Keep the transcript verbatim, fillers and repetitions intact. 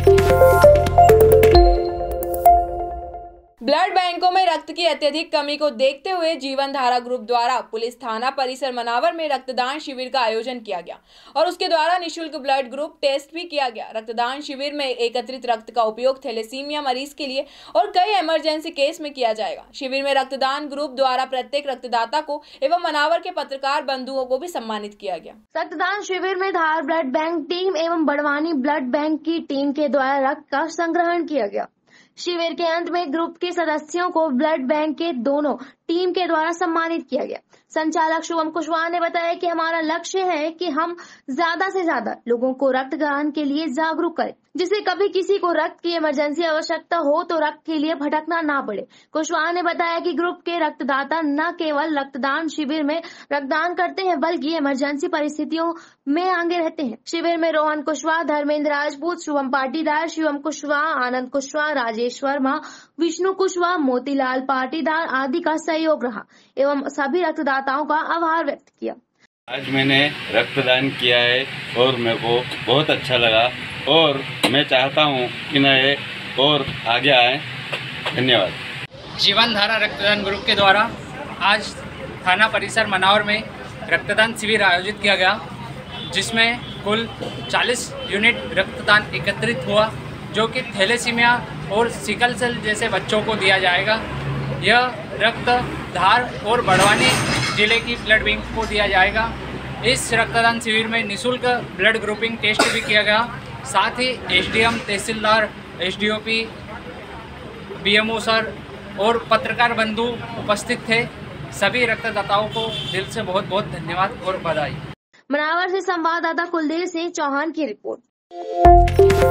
Blood बैंकों में रक्त की अत्यधिक कमी को देखते हुए जीवन धारा ग्रुप द्वारा पुलिस थाना परिसर मनावर में रक्तदान शिविर का आयोजन किया गया और उसके द्वारा निशुल्क ब्लड ग्रुप टेस्ट भी किया गया। रक्तदान शिविर में एकत्रित रक्त का उपयोग थैलेसीमिया मरीज के लिए और कई इमरजेंसी केस में किया जाएगा। शिविर में रक्तदान ग्रुप द्वारा प्रत्येक रक्तदाता को एवं मनावर के पत्रकार बंधुओं को भी सम्मानित किया गया। रक्तदान शिविर में धार ब्लड बैंक टीम एवं बड़वानी ब्लड बैंक की टीम के द्वारा रक्त का संग्रहण किया गया। शिविर के अंत में ग्रुप के सदस्यों को ब्लड बैंक के दोनों टीम के द्वारा सम्मानित किया गया। संचालक शुभम कुशवाहा ने बताया कि हमारा लक्ष्य है कि हम ज्यादा से ज्यादा लोगों को रक्तदान के लिए जागरूक करें, जिससे कभी किसी को रक्त की इमरजेंसी आवश्यकता हो तो रक्त के लिए भटकना ना पड़े। कुशवाहा ने बताया कि ग्रुप के रक्तदाता न केवल रक्तदान शिविर में रक्तदान करते हैं बल्कि इमरजेंसी परिस्थितियों में आगे रहते हैं। शिविर में रोहन कुशवाहा, धर्मेंद्र राजपूत, शुभम पाटीदार, शिवम कुशवाहा, आनंद कुशवाहा, राजेश वर्मा, विष्णु कुशवाहा, मोतीलाल पाटीदार आदि का सहयोग रहा एवं सभी रक्तदाताओं का आभार व्यक्त किया। आज मैंने रक्तदान किया है और मेरे को बहुत अच्छा लगा और मैं चाहता हूँ कि नए और आगे आए। धन्यवाद। जीवन धारा रक्तदान ग्रुप के द्वारा आज थाना परिसर मनावर में रक्तदान शिविर आयोजित किया गया, जिसमें कुल चालीस यूनिट रक्तदान एकत्रित हुआ, जो कि थैलेसीमिया और सिकल सेल जैसे बच्चों को दिया जाएगा। यह रक्त धार और बड़वानी जिले की ब्लड बैंक को दिया जाएगा। इस रक्तदान शिविर में निःशुल्क ब्लड ग्रुपिंग टेस्ट भी किया गया। साथ ही SDM, tehsildar, SDOP, BMO sir और पत्रकार बंधु उपस्थित थे। सभी रक्तदाताओं को दिल से बहुत बहुत धन्यवाद और बधाई। मनावर से संवाददाता कुलदीप सिंह चौहान की रिपोर्ट।